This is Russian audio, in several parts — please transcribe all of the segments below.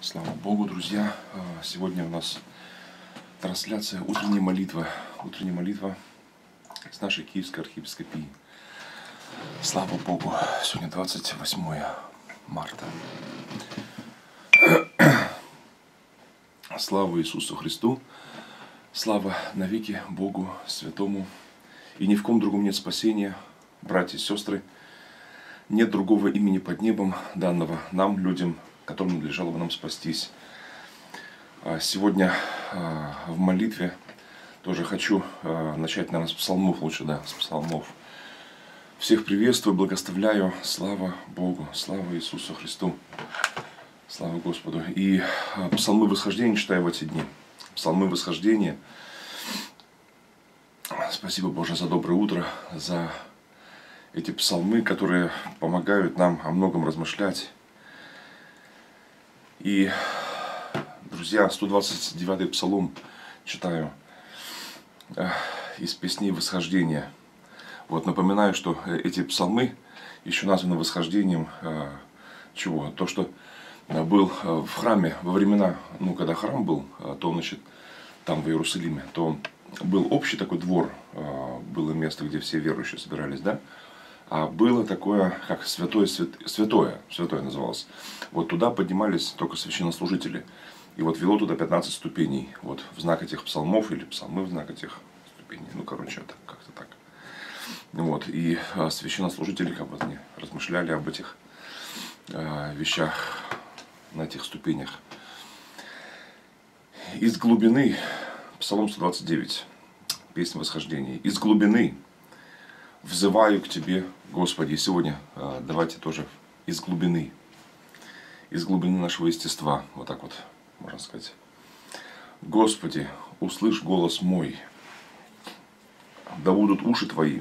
Слава Богу, друзья! Сегодня у нас трансляция утренней молитвы. Утренняя молитва с нашей Киевской архиепископии. Слава Богу! Сегодня 28 марта. Слава Иисусу Христу! Слава навеки Богу Святому! И ни в ком другом нет спасения, братья и сестры. Нет другого имени под небом, данного нам, людям, которым надлежало бы нам спастись. Сегодня в молитве тоже хочу начать, наверное, с псалмов лучше, да, с псалмов. Всех приветствую, благословляю. Слава Богу, слава Иисусу Христу, слава Господу. И псалмы восхождения читаю в эти дни. Псалмы восхождения. Спасибо, Боже, за доброе утро, за эти псалмы, которые помогают нам о многом размышлять. И, друзья, 129-й псалом читаю из песней восхождения. Вот, напоминаю, что эти псалмы еще названы восхождением чего? То, что был в храме во времена, когда храм был, то, значит, там в Иерусалиме, то был общий такой двор, было место, где все верующие собирались, да? А было такое, как святое называлось. Вот туда поднимались только священнослужители. И вот вело туда 15 ступеней. Вот в знак этих псалмов, или псалмы в знак этих ступеней. Это как-то так. Вот. И священнослужители они размышляли об этих вещах на этих ступенях. Из глубины, Псалом 129, песня восхождения. Из глубины взываю к Тебе, Господи. И сегодня давайте тоже из глубины нашего естества, вот так вот можно сказать. Господи, услышь голос мой, да будут уши Твои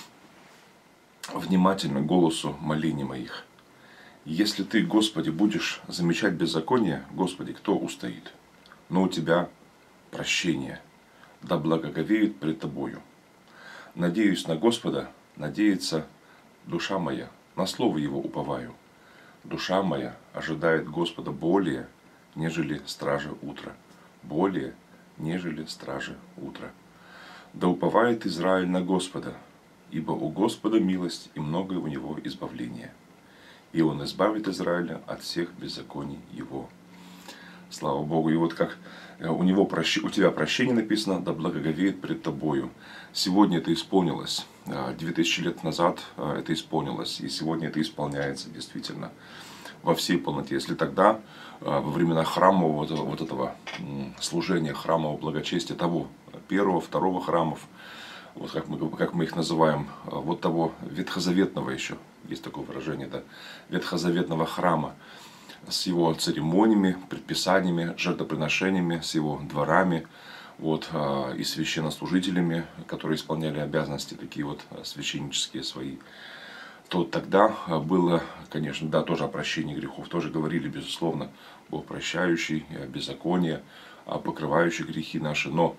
внимательны голосу молений моих. Если Ты, Господи, будешь замечать беззаконие, Господи, кто устоит? Но у Тебя прощение, да благоговеют пред Тобою. Надеюсь на Господа, надеется душа моя, на слово Его уповаю. Душа моя ожидает Господа более, нежели стражи утра. Более, нежели стражи утра. Да уповает Израиль на Господа, ибо у Господа милость и многое у Него избавление. И Он избавит Израиля от всех беззаконий его. Слава Богу. И вот как у тебя прощение написано, да благоговеет пред тобою. Сегодня это исполнилось. 2000 лет назад это исполнилось. И сегодня это исполняется действительно во всей полноте. Если тогда, во времена храмового вот этого служения, храмового благочестия, того первого, второго храмов, вот как мы их называем, вот того ветхозаветного еще, есть такое выражение, да, ветхозаветного храма, с его церемониями, предписаниями, жертвоприношениями, с его дворами, вот, и священнослужителями, которые исполняли обязанности такие вот священнические свои, то тогда было, конечно, да, тоже о прощении грехов, тоже говорили, безусловно, Бог прощающий, беззаконие, покрывающий грехи наши, но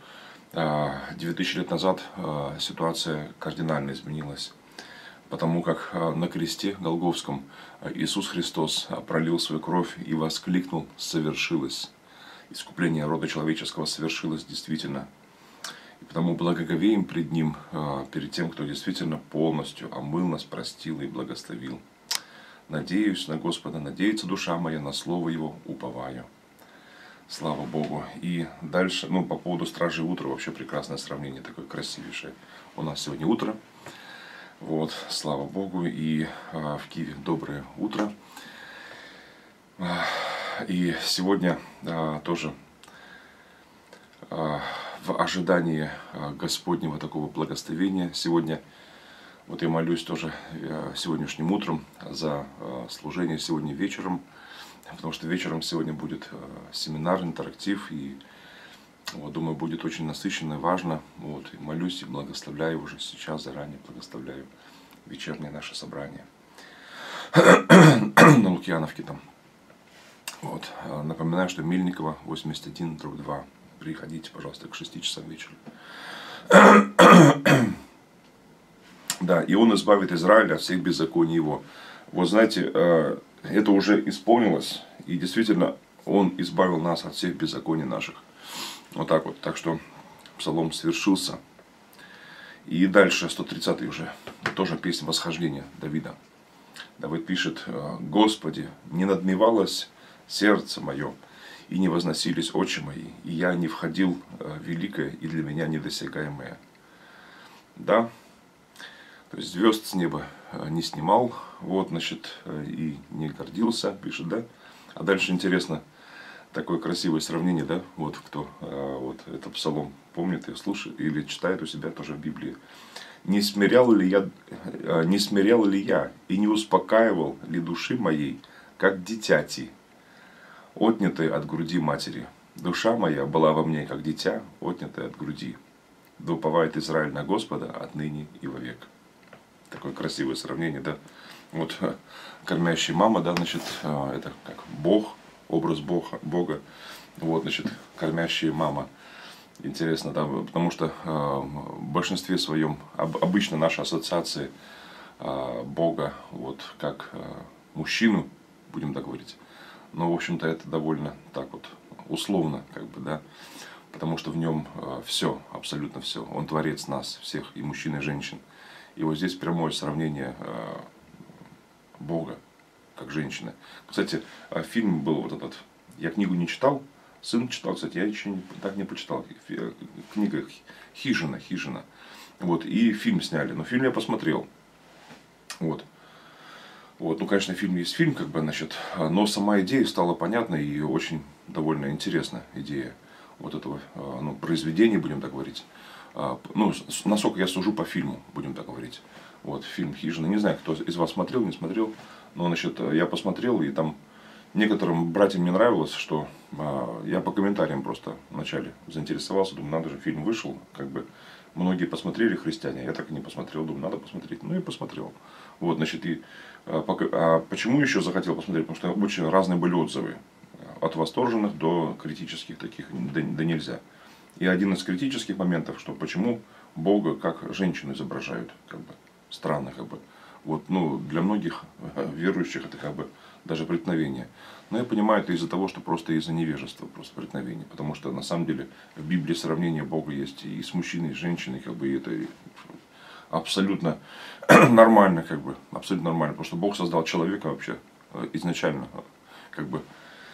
2000 лет назад ситуация кардинально изменилась. Потому как на кресте Голгофском Иисус Христос пролил свою кровь и воскликнул: «Совершилось». Искупление рода человеческого совершилось действительно. И потому благоговеем пред Ним, перед тем, кто действительно полностью омыл нас, простил и благословил. Надеюсь на Господа, надеется душа моя, на слово Его уповаю. Слава Богу. И дальше, по поводу стражи утра, вообще прекрасное сравнение, такое красивейшее. У нас сегодня утро. Вот, слава Богу, и в Киеве доброе утро. И сегодня тоже в ожидании Господнего такого благословения, сегодня вот я молюсь тоже сегодняшним утром за служение сегодня вечером, потому что вечером сегодня будет семинар, интерактив, и вот, думаю, будет очень насыщенно и важно. Вот, и молюсь и благословляю уже сейчас, заранее благословляю вечернее наше собрание на Лукьяновке там. Вот. Напоминаю, что Мельникова 81/2. Приходите, пожалуйста, к 6 часам вечера. Да, и Он избавит Израиля от всех беззаконий его. Вот знаете, это уже исполнилось, и действительно Он избавил нас от всех беззаконий наших. Вот так вот. Так что псалом свершился. И дальше 130-й уже. Тоже песня восхождения Давида. Давид пишет: «Господи, не надмевалось сердце мое, и не возносились очи мои, и я не входил в великое и для меня недосягаемое». Да, то есть звезд с неба не снимал, вот, значит, и не гордился, пишет, да. А дальше интересно, такое красивое сравнение, да, вот кто вот это псалом помнит и слушает, или читает у себя тоже в Библии. Не смирял ли я и не успокаивал ли души моей, как дитяти, отнятой от груди матери? Душа моя была во мне, как дитя, отнятая от груди. Да уповает Израиль на Господа отныне и вовек. Такое красивое сравнение, да. Вот кормящая мама, да, значит, это как Бог, образ Бога. Вот, значит, кормящая мама. Интересно, да, потому что в большинстве своем обычно наши ассоциации Бога, вот как мужчину, будем так говорить. Но, в общем-то, это довольно так вот условно, как бы, да. Потому что в нем все, абсолютно все. Он творец нас, всех, и мужчин, и женщин. И вот здесь прямое сравнение Бога, как женщины. Кстати, фильм был вот этот, я книгу не читал, сын читал, кстати, я еще так не почитал. Книга «Хижина». Вот, и фильм сняли, но фильм я посмотрел. Вот. Вот, ну, конечно, фильм есть фильм, как бы, значит, но сама идея стала понятна и очень довольно интересная идея вот этого, ну, произведения, будем так говорить. Ну, насколько я сужу по фильму, будем так говорить. Вот, фильм «Хижина». Не знаю, кто из вас смотрел, не смотрел, но, значит, я посмотрел, и там некоторым братьям не нравилось, что я по комментариям просто вначале заинтересовался, думаю, надо же, фильм вышел, как бы, многие посмотрели, христиане, я так и не посмотрел, думаю, надо посмотреть, ну и посмотрел. Вот, значит, и почему еще захотел посмотреть, потому что очень разные были отзывы, от восторженных до критических таких, да нельзя. И один из критических моментов, что почему Бога как женщину изображают, как бы, странно, как бы. Вот, ну, для многих верующих это как бы даже преткновение. Но я понимаю, это из-за того, что просто из-за невежества, просто преткновение. Потому что на самом деле в Библии сравнение Бога есть и с мужчиной, и с женщиной, как бы, и это абсолютно нормально, как бы, абсолютно нормально. Потому что Бог создал человека вообще изначально, как бы,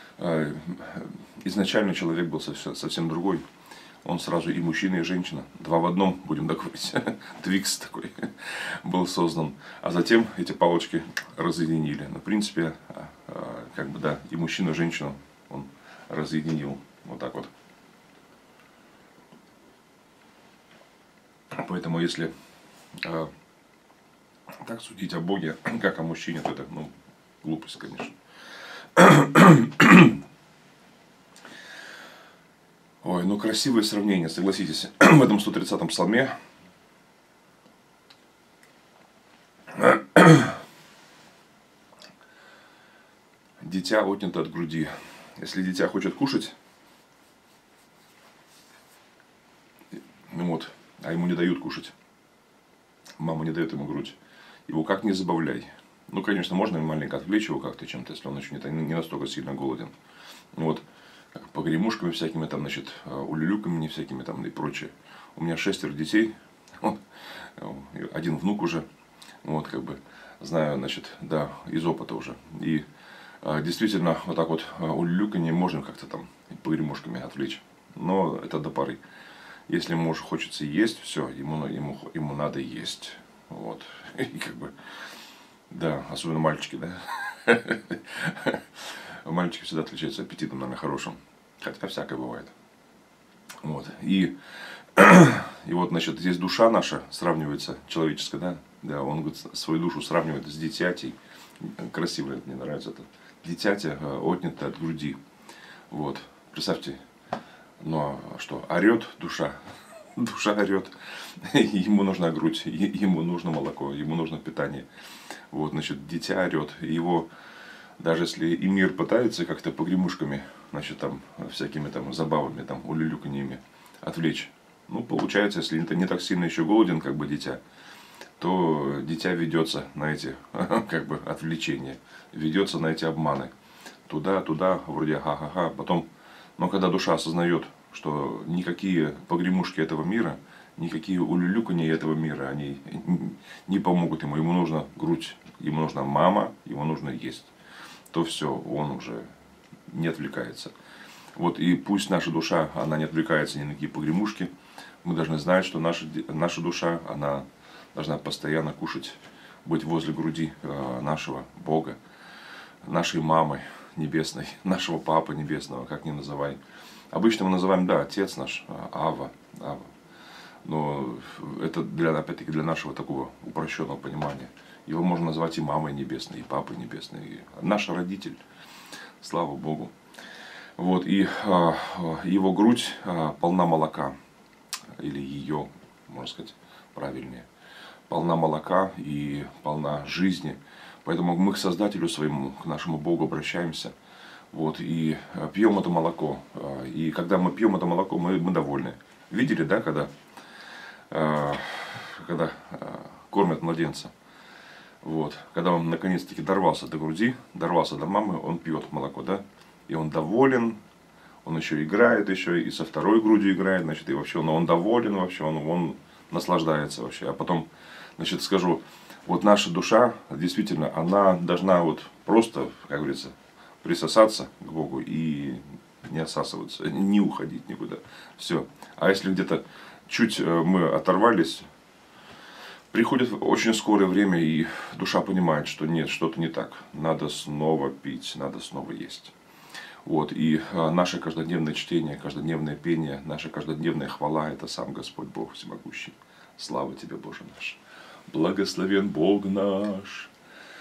изначально человек был совсем другой. Он сразу и мужчина, и женщина. Два в одном, будем так говорить. Твикс такой был создан. А затем эти палочки разъединили. Но, в принципе, как бы, да, и мужчину, и женщину он разъединил. Вот так вот. Поэтому, если так судить о Боге, как о мужчине, то это, ну, глупость, конечно. Ой, ну красивое сравнение, согласитесь, в этом 130-м псалме. Дитя отнято от груди. Если дитя хочет кушать, ну вот, а ему не дают кушать, мама не дает ему грудь, его как не забавляй. Ну, конечно, можно маленько отвлечь его как-то чем-то, если он еще не настолько сильно голоден. Вот. Погремушками всякими, там, значит, улюлюками всякими там и прочее. У меня 6 детей, вот, один внук уже, вот, как бы, знаю, значит, да, из опыта уже. И действительно, вот так вот улюлюканье можно как-то там погремушками отвлечь, но это до поры. Если ему уже хочется есть, все, ему надо есть, вот, и как бы, да, особенно мальчики, да. Мальчики всегда отличаются аппетитом, наверное, хорошим. Хотя всякое бывает. Вот. И вот, значит, здесь душа наша сравнивается, человеческая, да? Да, он говорит, свою душу сравнивает с дитятей. Красиво, мне нравится это. Дитятя отнято от груди. Вот. Представьте, ну а что, орет душа. Душа орет. Ему нужна грудь, ему нужно молоко, ему нужно питание. Вот, значит, дитя орет. Его даже если и мир пытается как-то погремушками, значит, там, всякими там забавами, там, улюлюканьями отвлечь. Ну, получается, если ты не так сильно еще голоден, как бы, дитя, то дитя ведется на эти, как бы, отвлечения, ведется на эти обманы. туда, вроде ха-ха-ха. Потом, но когда душа осознает, что никакие погремушки этого мира, никакие улюлюканья этого мира, они не помогут ему. Ему нужна грудь, ему нужна мама, ему нужно есть. То все, он уже не отвлекается. Вот, и пусть наша душа, она не отвлекается ни на какие погремушки. Мы должны знать, что наша душа, она должна постоянно кушать, быть возле груди нашего Бога, нашей мамы небесной, нашего Папы небесного, как ни называй. Обычно мы называем, да, Отец наш, Ава. Но это, опять-таки, для нашего такого упрощенного понимания. Его можно назвать и мамой небесной, и папой небесной, и наш родитель. Слава Богу. Вот, и его грудь полна молока, или ее, можно сказать, правильнее, полна молока и полна жизни. Поэтому мы к Создателю своему, к нашему Богу обращаемся, вот, и пьем это молоко. И когда мы пьем это молоко, мы довольны. Видели, да, когда кормят младенца? Вот, когда он наконец-таки дорвался до груди, дорвался до мамы, он пьет молоко, да? И он доволен, он еще играет, еще и со второй грудью играет, значит, и вообще он доволен, вообще, он наслаждается вообще. А потом, значит, скажу, вот наша душа, действительно, она должна вот просто, как говорится, присосаться к Богу и не отсасываться, не уходить никуда. Все. А если где-то чуть мы оторвались, приходит очень скорое время, и душа понимает, что нет, что-то не так. Надо снова пить, надо снова есть. Вот, и наше каждодневное чтение, каждодневное пение, наша каждодневная хвала – это сам Господь Бог Всемогущий. Слава Тебе, Боже наш! Благословен Бог наш!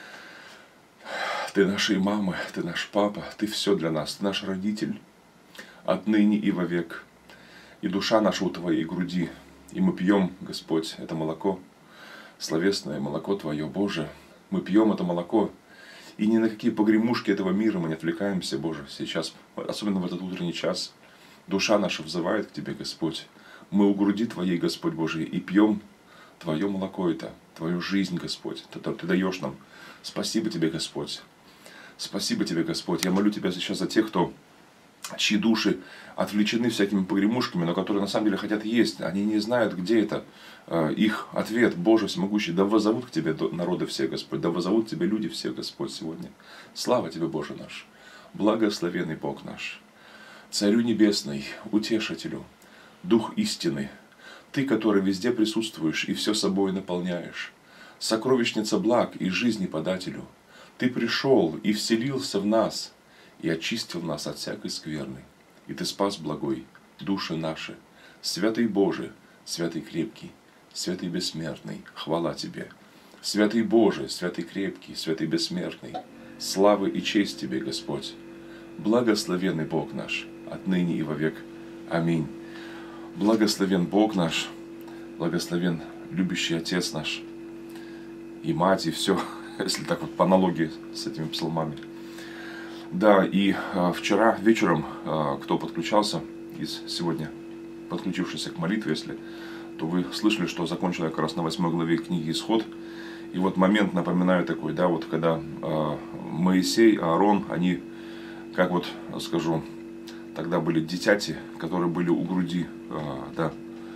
Ты наша мама, Ты наш папа, Ты все для нас, Ты наш родитель, отныне и вовек. И душа наша у Твоей груди, и мы пьем, Господь, это молоко, словесное молоко Твое, Боже. Мы пьем это молоко, и ни на какие погремушки этого мира мы не отвлекаемся, Боже. Сейчас, особенно в этот утренний час, душа наша взывает к Тебе, Господь. Мы у груди Твоей, Господь Божий, и пьем Твое молоко это, Твою жизнь, Господь. Ты даешь нам. Спасибо Тебе, Господь. Спасибо Тебе, Господь. Я молю Тебя сейчас за тех, чьи души отвлечены всякими погремушками, но которые на самом деле хотят есть. Они не знают, где это. Их ответ, Боже всемогущий, да воззовут к Тебе народы все, Господь, да воззовут к Тебе люди все, Господь, сегодня. Слава Тебе, Боже наш, благословенный Бог наш, Царю Небесный, Утешителю, Дух истины, Ты, который везде присутствуешь и все собой наполняешь, сокровищница благ и жизни подателю, Ты пришел и вселился в нас, и очистил нас от всякой скверны, и Ты спас, благой, души наши, святый Боже, святый крепкий, святый бессмертный, хвала Тебе. Святый Боже, святый крепкий, святый бессмертный, славы и честь Тебе, Господь. Благословенный Бог наш, отныне и вовек. Аминь. Благословен Бог наш, благословен любящий Отец наш, и Мать, и все, если так вот по аналогии с этими псалмами. Да, и вчера вечером, кто подключался из сегодня подключившийся к молитве, если, то вы слышали, что закончил я как раз на 8 главе книги Исход. И вот момент, напоминаю, такой, да, вот когда Моисей, Аарон, они, как вот скажу, тогда были дитяти, которые были у груди, да.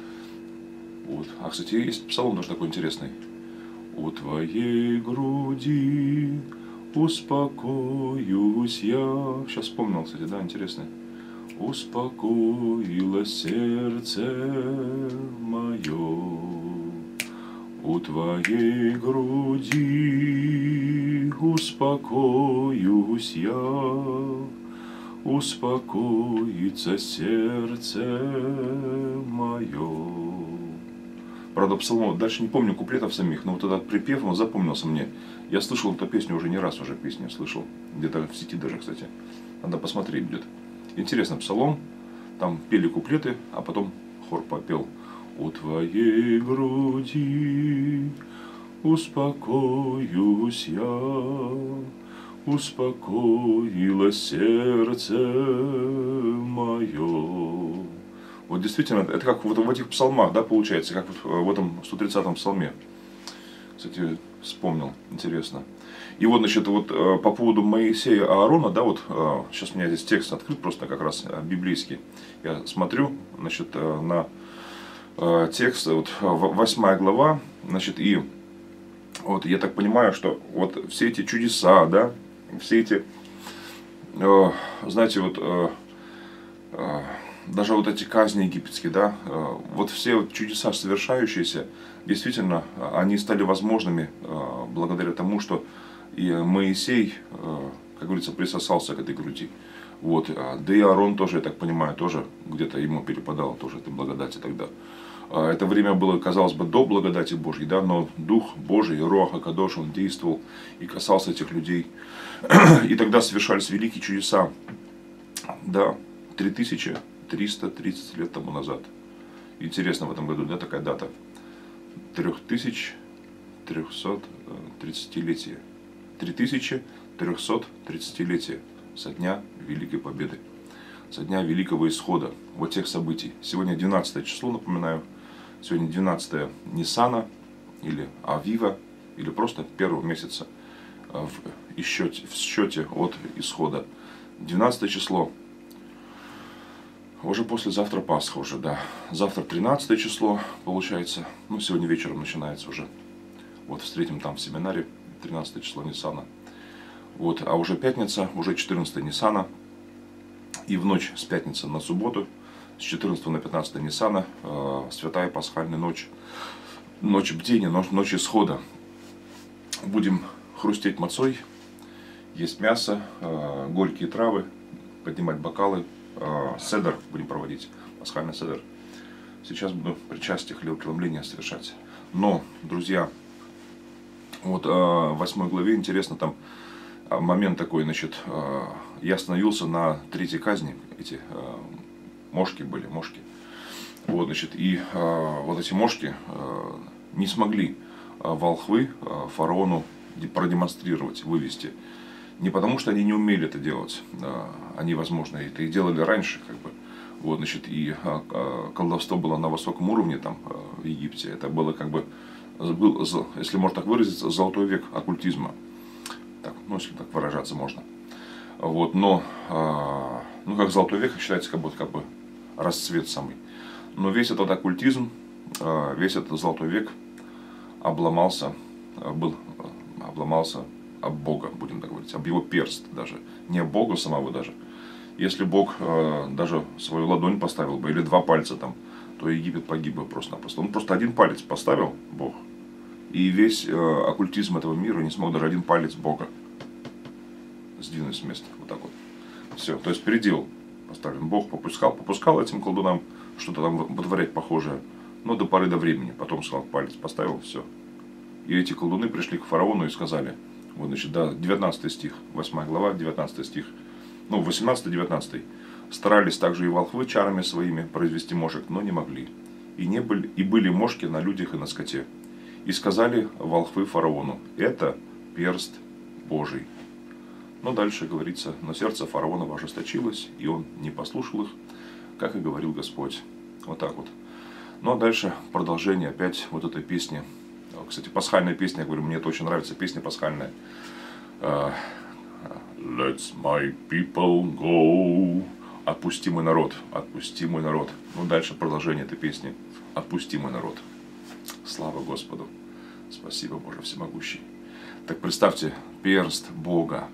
Вот. А, кстати, есть псалом тоже такой интересный. «У Твоей груди успокоюсь я». Сейчас вспомнил, кстати, да, интересно. «Успокоилось сердце мое, у Твоей груди успокоюсь я, успокоится сердце мое». Правда, псалом, дальше не помню куплетов самих, но вот этот припев, он запомнился мне. Я слышал эту песню уже не раз, уже песню слышал, где-то в сети даже, кстати. Надо посмотреть будет. Интересно, псалом, там пели куплеты, а потом хор попел. «У Твоей груди успокоюсь я, успокоилось сердце мое». Вот действительно, это как вот в этих псалмах, да, получается, как вот в этом 130-м псалме. Кстати, вспомнил, интересно. И вот, значит, вот по поводу Моисея и Аарона, да, вот сейчас у меня здесь текст открыт, просто как раз библейский. Я смотрю, значит, на текст, вот 8 глава, значит, и вот я так понимаю, что вот все эти чудеса, да, все эти, знаете, вот даже вот эти казни египетские, да, вот все вот чудеса, совершающиеся, действительно, они стали возможными благодаря тому, что и Моисей, как говорится, присосался к этой груди. Вот. Да и Аарон тоже, я так понимаю, тоже где-то ему перепадало тоже этой благодати тогда. Это время было, казалось бы, до благодати Божьей, да, но Дух Божий, Руах ха-Кодош, он действовал и касался этих людей. И тогда совершались великие чудеса. Да, 3330 лет тому назад. Интересно в этом году, да, такая дата. 3330-летие. 3330-летие со дня Великой Победы, со дня Великого Исхода, вот тех событий. Сегодня 12 число, напоминаю, сегодня 12 Ниссана, или Авива, или просто первого месяца в счете от Исхода. 12 число, уже послезавтра Пасха уже, да. Завтра 13 число получается, ну сегодня вечером начинается уже. Вот встретим там в семинаре 13 число Ниссана. Вот, а уже пятница, уже 14 Ниссана. И в ночь с пятницы на субботу, с 14 на 15 Ниссана, святая пасхальная ночь, ночь бдения, ночь исхода. Будем хрустеть мацой, есть мясо, горькие травы, поднимать бокалы, седер будем проводить, пасхальный седер. Сейчас буду причастие хлебопреломления совершать. Но, друзья, вот в 8 главе интересно там момент такой, значит, я остановился на третьей казни, эти мошки были, мошки. Вот, значит, и вот эти мошки не смогли волхвы фараону продемонстрировать, вывести. Не потому, что они не умели это делать, они, возможно, это и делали раньше, как бы. Вот, значит, и колдовство было на высоком уровне там в Египте. Это было как бы, был, если можно так выразиться, золотой век оккультизма. Так, ну, если так выражаться можно. Вот, но, ну, как золотой век считается как бы расцвет самый. Но весь этот оккультизм, весь этот золотой век обломался об Бога, будем так говорить, об его перст даже. Не об Бога самого даже. Если Бог даже свою ладонь поставил бы, или два пальца там, то Египет погиб бы просто-напросто. Он просто один палец поставил, Бог, и весь оккультизм этого мира не смог даже один палец Бога сдвинуть с места. Вот так вот. Все. То есть предел поставлен. Бог попускал этим колдунам что-то там вытворять похожее. Но до поры до времени. Потом сказал, палец поставил, все. И эти колдуны пришли к фараону и сказали, вот, значит, да, 19 стих, 8 глава, 19 стих, ну, 18-19. Старались также и волхвы чарами своими произвести мошек, но не могли. И были мошки на людях и на скоте. И сказали волхвы фараону, это перст Божий. Но дальше говорится, но сердце фараона ожесточилось, и он не послушал их, как и говорил Господь. Вот так вот. Ну а дальше продолжение опять вот этой песни. Кстати, пасхальная песня, я говорю, мне это очень нравится, песня пасхальная. Let my people go. Отпусти мой народ, отпусти мой народ. Ну дальше продолжение этой песни. Отпусти мой народ. Слава Господу. Спасибо, Боже всемогущий. Так представьте, перст Бога.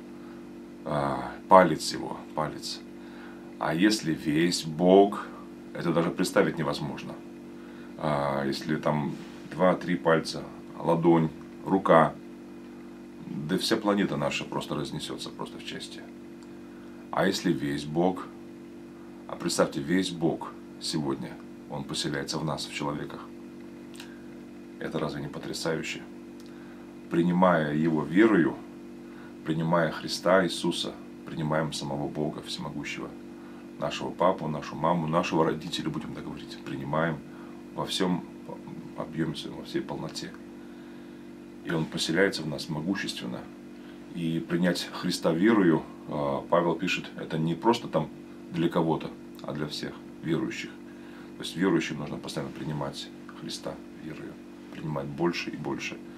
Палец его, палец. А если весь Бог, это даже представить невозможно. Если там 2-3 пальца, ладонь, рука, да вся планета наша просто разнесется просто в части. А если весь Бог, а представьте, весь Бог сегодня, Он поселяется в нас, в человеках. Это разве не потрясающе? Принимая Его верою, принимая Христа Иисуса, принимаем самого Бога Всемогущего, нашего папу, нашу маму, нашего родителя, будем так говорить, принимаем во всем объеме своем, во всей полноте. И Он поселяется в нас могущественно. И принять Христа верою, Павел пишет, это не просто там для кого-то, а для всех верующих. То есть верующим нужно постоянно принимать Христа верою, принимать больше и больше.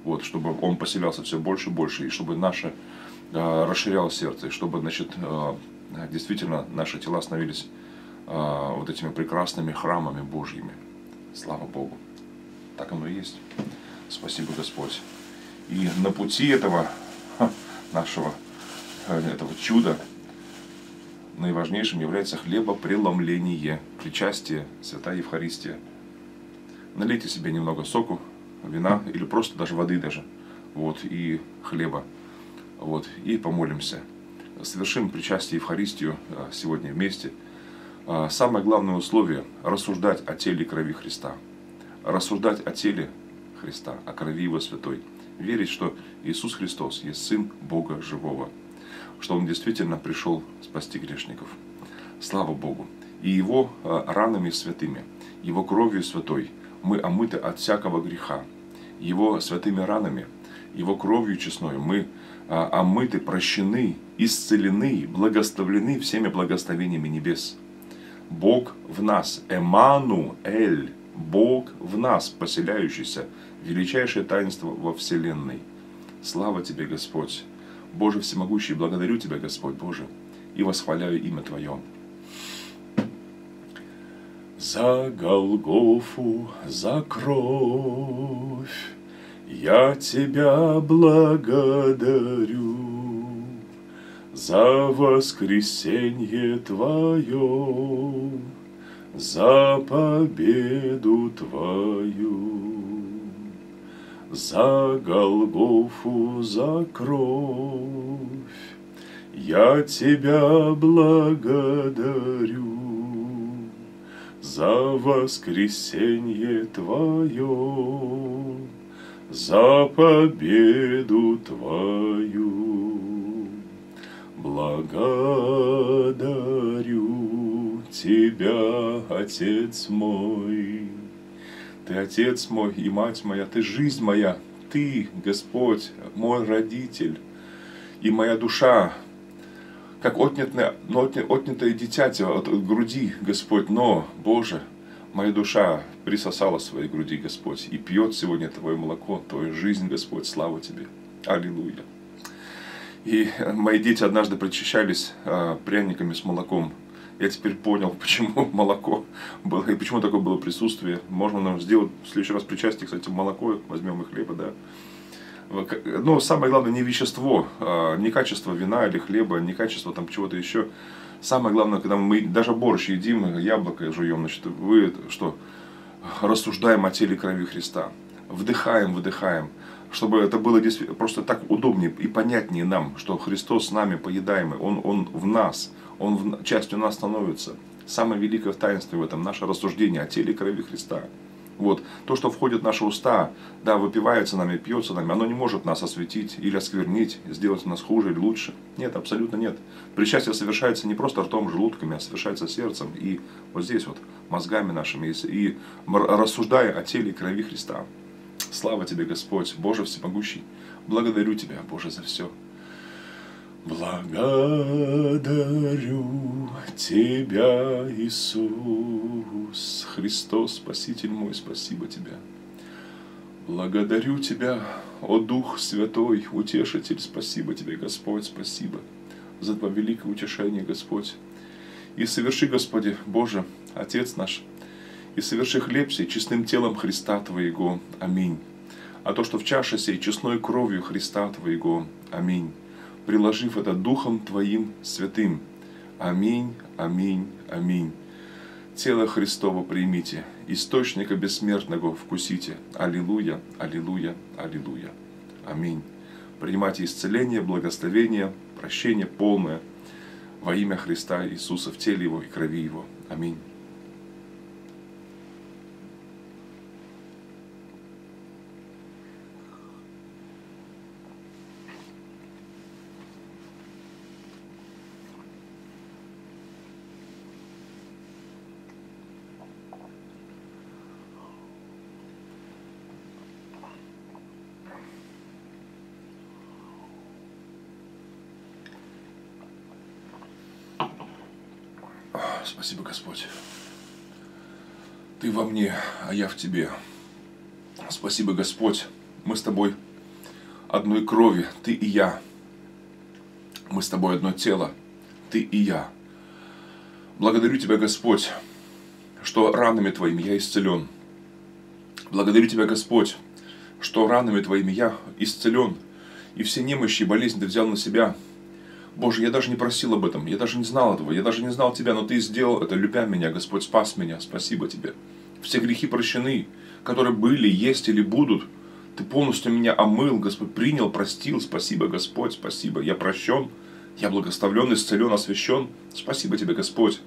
вот, чтобы Он поселялся все больше и больше, и чтобы наше расширяло сердце, и чтобы, значит, действительно наши тела становились вот этими прекрасными храмами Божьими. Слава Богу. Так оно и есть. Спасибо, Господь. И на пути этого нашего этого чуда наиважнейшим является хлебопреломление, причастие, святая Евхаристия. Налейте себе немного соку, вина или просто даже воды даже, вот, и хлеба, вот, и помолимся. Совершим причастие Евхаристию сегодня вместе. Самое главное условие – рассуждать о теле и крови Христа. Рассуждать о теле Христа, о крови Его святой. Верить, что Иисус Христос есть Сын Бога Живого, что Он действительно пришел спасти грешников. Слава Богу! И Его ранами святыми, Его кровью святой мы омыты от всякого греха. Его святыми ранами, Его кровью честной мы омыты, прощены, исцелены, благословлены всеми благословениями небес. Бог в нас, Эммануэль, Бог в нас, поселяющийся, величайшее таинство во вселенной. Слава Тебе, Господь! Боже всемогущий, благодарю Тебя, Господь Боже, и восхваляю имя Твое. За Голгофу, за кровь я Тебя благодарю, за воскресенье Твое, за победу Твою. За Голгофу, за кровь я Тебя благодарю, за воскресенье Твое, за победу Твою. Благодарю Тебя, Отец мой. Ты Отец мой и Мать моя, Ты жизнь моя, Ты, Господь, мой родитель, и моя душа, как отнятое дитятя от груди, Господь, но, Боже, моя душа присосала своей груди, Господь, и пьет сегодня Твое молоко, Твою жизнь, Господь, слава Тебе. Аллилуйя. И мои дети однажды причащались пряниками с молоком. Я теперь понял, почему молоко было и почему такое было присутствие. Можно нам сделать в следующий раз причастие, кстати, молоко, возьмем и хлеба, да. Но самое главное не вещество, не качество вина или хлеба, не качество там чего-то еще. Самое главное, когда мы даже борщ едим, яблоко жуем, значит, вы что, рассуждаем о теле и крови Христа. Вдыхаем, выдыхаем. Чтобы это было просто так удобнее и понятнее нам, что Христос с нами поедаемый, Он в нас, Он частью нас становится. Самое великое таинство в этом наше рассуждение о теле и крови Христа. Вот. То, что входит в наши уста, да, выпивается нами, пьется нами, оно не может нас осветить или осквернить, сделать нас хуже или лучше. Нет, абсолютно нет. Причастие совершается не просто ртом, желудками, а совершается сердцем и вот здесь вот мозгами нашими, и рассуждая о теле и крови Христа. Слава Тебе, Господь, Боже всемогущий, благодарю Тебя, Боже, за все. Благодарю Тебя, Иисус, Христос, Спаситель мой, спасибо Тебя. Благодарю Тебя, о Дух Святой, Утешитель, спасибо Тебе, Господь, спасибо за Твое великое утешение, Господь. И соверши, Господи, Боже, Отец наш, и соверши хлеб сей честным телом Христа Твоего. Аминь. А то, что в чаше сей честной кровью Христа Твоего. Аминь. Приложив это Духом Твоим святым. Аминь, аминь, аминь. Тело Христово примите, источника бессмертного вкусите. Аллилуйя, аллилуйя, аллилуйя. Аминь. Принимайте исцеление, благословение, прощение полное во имя Христа Иисуса в теле Его и крови Его. Аминь. Спасибо, Господь. Ты во мне, а я в Тебе. Спасибо, Господь. Мы с Тобой одной крови, Ты и я. Мы с Тобой одно тело, Ты и я. Благодарю Тебя, Господь, что ранами Твоими я исцелен. Благодарю Тебя, Господь, что ранами Твоими я исцелен, и все немощи и болезни Ты взял на себя. Боже, я даже не просил об этом, я даже не знал этого, я даже не знал Тебя, но Ты сделал это, любя меня, Господь, спас меня, спасибо Тебе. Все грехи прощены, которые были, есть или будут. Ты полностью меня омыл, Господь, принял, простил, спасибо, Господь, спасибо. Я прощен, я благословлен, исцелен, освящен. Спасибо Тебе, Господь.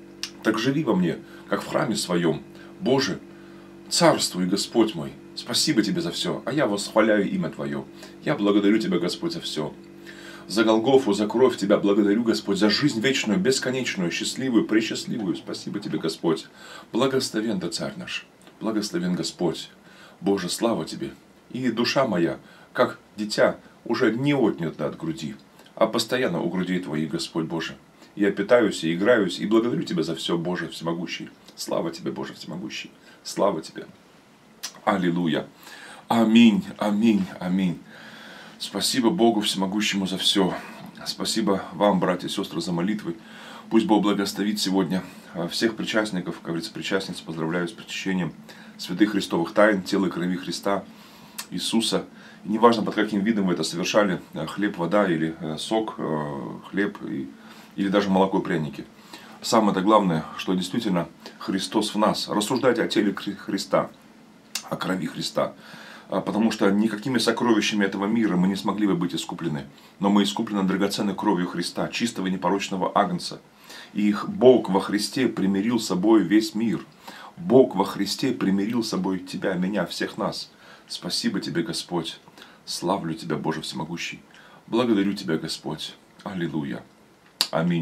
Так живи во мне, как в храме своем. Боже, царствуй, Господь мой. Спасибо Тебе за все, а я восхваляю имя Твое. Я благодарю Тебя, Господь, за все. За Голгофу, за кровь Тебя благодарю, Господь, за жизнь вечную, бесконечную, счастливую, пресчастливую. Спасибо Тебе, Господь. Благословен Ты, Царь наш. Благословен Господь. Боже, слава Тебе. И душа моя, как дитя, уже не отнята от груди, а постоянно у грудей Твоих, Господь Боже. Я питаюсь и играюсь, и благодарю Тебя за все, Боже Всемогущий. Слава Тебе, Боже Всемогущий. Слава Тебе. Аллилуйя. Аминь, аминь, аминь. Спасибо Богу Всемогущему за все. Спасибо вам, братья и сестры, за молитвы. Пусть Бог благословит сегодня всех причастников, как говорится, причастниц. Поздравляю с причащением святых христовых тайн, тела и крови Христа Иисуса. И неважно, под каким видом вы это совершали, хлеб, вода или сок, хлеб или даже молоко, пряники. Самое-то главное, что действительно Христос в нас. Рассуждайте о теле Христа, о крови Христа. Потому что никакими сокровищами этого мира мы не смогли бы быть искуплены. Но мы искуплены драгоценной кровью Христа, чистого и непорочного агнца. И Бог во Христе примирил с собой весь мир. Бог во Христе примирил с собой Тебя, меня, всех нас. Спасибо Тебе, Господь. Славлю Тебя, Боже Всемогущий. Благодарю Тебя, Господь. Аллилуйя. Аминь.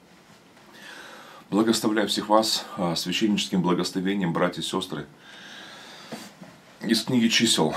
Благословляю всех вас священническим благословением, братья и сестры. Из книги чисел,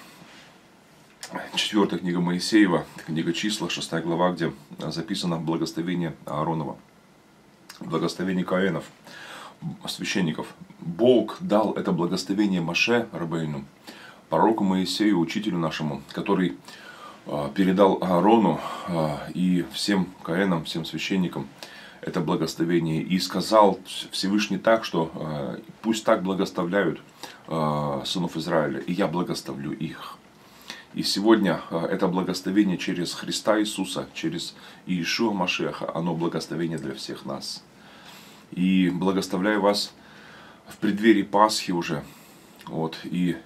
4 книга Моисеева, книга числа, 6 глава, где записано благословение Ааронова, благословение Коэнов, священников. Бог дал это благословение Моше Рабейну, пророку Моисею, учителю нашему, который передал Аарону и всем Коэнам, всем священникам это благословение. И сказал Всевышний так, что пусть так благословляют сынов Израиля, и я благословлю их. И сегодня это благословение через Христа Иисуса, через Иешуа Машеха, оно благословение для всех нас. И благословляю вас в преддверии Пасхи уже. Вот, и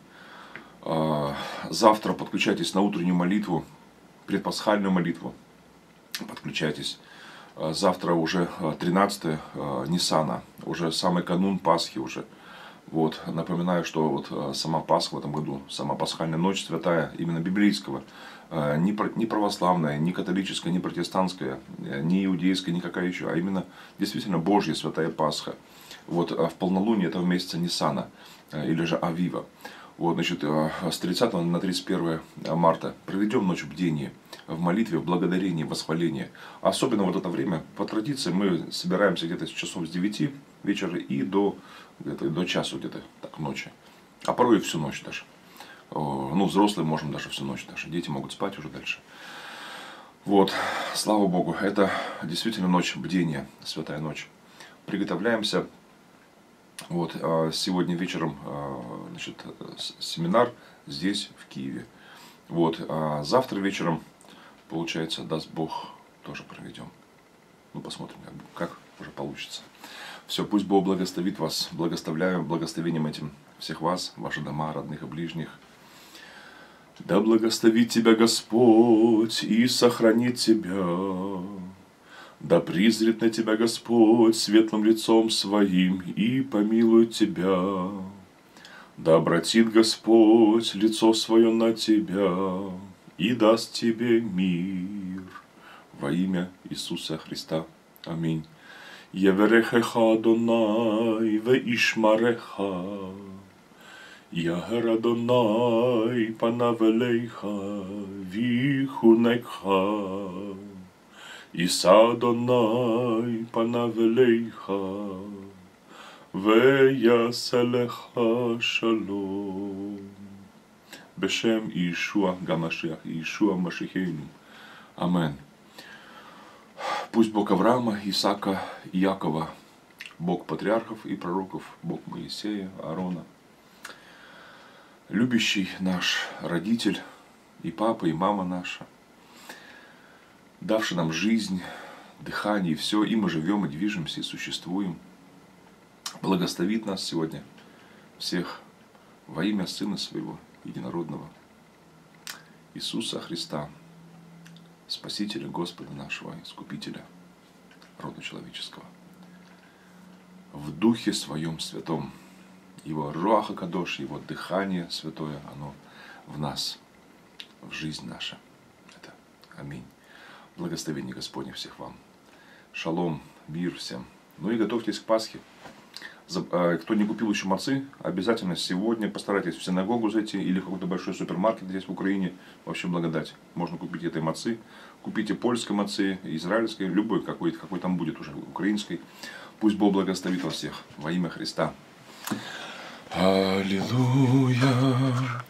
завтра подключайтесь на утреннюю молитву, предпасхальную молитву. Подключайтесь. Завтра уже 13 Ниссана, уже самый канун Пасхи уже. Вот, напоминаю, что вот сама Пасха в этом году, сама пасхальная ночь святая, именно библейского, не православная, не католическая, не протестантская, не иудейская, никакая еще, а именно действительно Божья святая Пасха. Вот, в полнолуние этого месяца Ниссана, или же Авива. Вот, значит, с 30 на 31 марта проведем ночь бдения в молитве, в благодарении, в восхвалении. Особенно вот это время, по традиции, мы собираемся где-то с часов с 9 вечера и до часу где-то, так, ночи. А порой и всю ночь даже. Ну, взрослые можем даже всю ночь даже. Дети могут спать уже дальше. Вот, слава Богу, это действительно ночь бдения, святая ночь. Приготовляемся. Вот, сегодня вечером, значит, семинар здесь, в Киеве. Вот, а завтра вечером, получается, даст Бог, тоже проведем. Ну, посмотрим, как уже получится. Все, пусть Бог благословит вас. Благословляю благословением этим всех вас, ваши дома, родных и ближних. Да благословит тебя Господь и сохранит тебя. Да призрит на тебя Господь светлым лицом своим и помилует тебя. Да обратит Господь лицо свое на тебя и даст тебе мир. Во имя Иисуса Христа. Аминь. Яверехеха Адонай веишмареха. Яхер Адонай панав элейха вихунекха. Иса Адонай панав элейха веяселеха шалом. Бешем Иешуа Гамашиах, Иешуа Машихейну. Амен. Пусть Бог Авраама, Исаака и Якова, Бог патриархов и пророков, Бог Моисея, Аарона, любящий наш родитель, и папа, и мама наша, давший нам жизнь, дыхание и все, и мы живем, и движемся, и существуем, благословит нас сегодня всех во имя Сына Своего, Единородного, Иисуса Христа, Спасителя, Господа нашего, Искупителя рода человеческого. В Духе Своем Святом, Его Руаха Кадош, Его дыхание святое, оно в нас, в жизнь наша. Это аминь. Благословение Господне всех вам. Шалом, мир всем. Ну и готовьтесь к Пасхе. Кто не купил еще мацы, обязательно сегодня постарайтесь в синагогу зайти или в какой-то большой супермаркет здесь в Украине. Вообще благодать. Можно купить этой мацы. Купите польской мацы, израильской, любой, какой там будет уже, украинской. Пусть Бог благословит вас всех во имя Христа. Аллилуйя.